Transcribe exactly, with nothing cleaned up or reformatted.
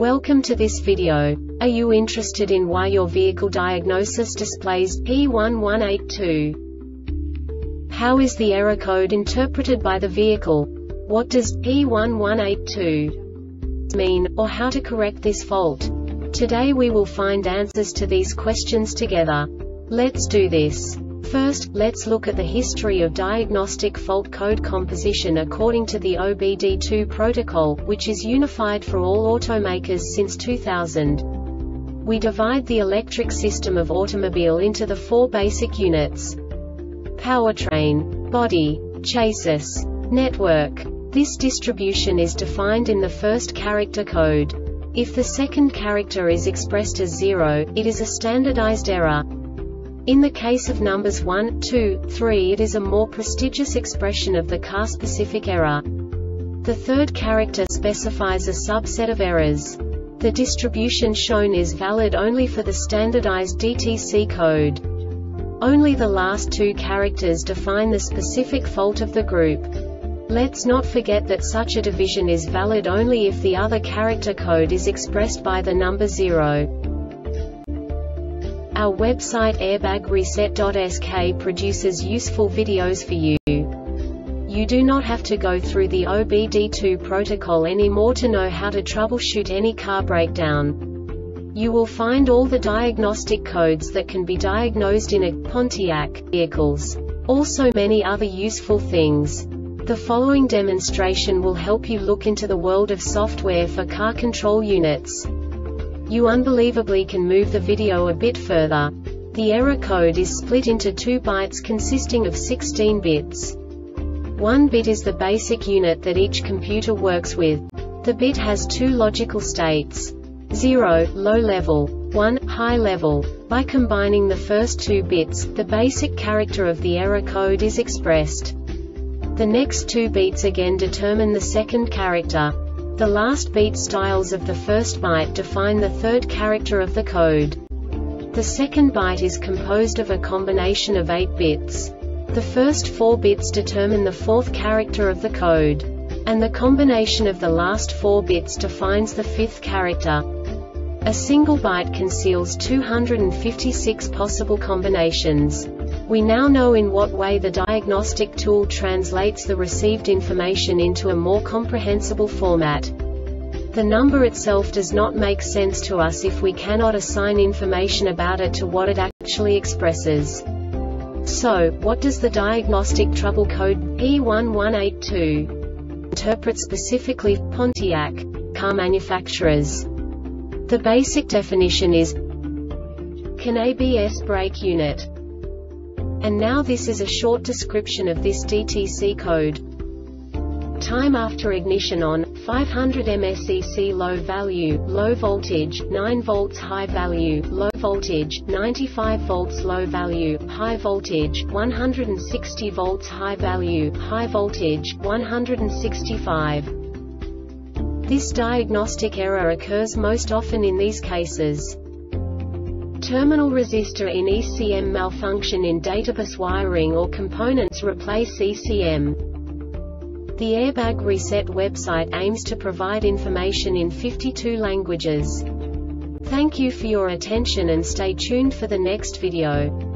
Welcome to this video. Are you interested in why your vehicle diagnosis displays P one one eight two? How is the error code interpreted by the vehicle? What does P one one eight two mean, or how to correct this fault? Today we will find answers to these questions together. Let's do this. First, let's look at the history of diagnostic fault code composition according to the O B D two protocol, which is unified for all automakers since two thousand. We divide the electric system of automobile into the four basic units: powertrain, body, chassis, network. This distribution is defined in the first character code. If the second character is expressed as zero, it is a standardized error. In the case of numbers one, two, three, it is a more prestigious expression of the car-specific error. The third character specifies a subset of errors. The distribution shown is valid only for the standardized D T C code. Only the last two characters define the specific fault of the group. Let's not forget that such a division is valid only if the other character code is expressed by the number zero. Our website airbag reset dot S K produces useful videos for you. You do not have to go through the O B D two protocol anymore to know how to troubleshoot any car breakdown. You will find all the diagnostic codes that can be diagnosed in a Pontiac vehicles. Also many other useful things. The following demonstration will help you look into the world of software for car control units. You unbelievably can move the video a bit further. The error code is split into two bytes consisting of sixteen bits. One bit is the basic unit that each computer works with. The bit has two logical states: zero, low level, one, high level. By combining the first two bits, the basic character of the error code is expressed. The next two bits again determine the second character. The last beat styles of the first byte define the third character of the code. The second byte is composed of a combination of eight bits. The first four bits determine the fourth character of the code. And the combination of the last four bits defines the fifth character. A single byte conceals two hundred fifty-six possible combinations. We now know in what way the diagnostic tool translates the received information into a more comprehensible format. The number itself does not make sense to us if we cannot assign information about it to what it actually expresses. So, what does the diagnostic trouble code P one one eight two interpret specifically for Pontiac car manufacturers? The basic definition is CAN A B S brake unit. And now this is a short description of this D T C code. Time after ignition on, five hundred milliamps E C low value, low voltage, nine volts high value, low voltage, ninety-five volts low value, high voltage, one hundred sixty volts high value, high voltage, one hundred sixty-five. This diagnostic error occurs most often in these cases: terminal resistor in E C M malfunction in databus wiring or components replace E C M. The Airbag Reset website aims to provide information in fifty-two languages. Thank you for your attention and stay tuned for the next video.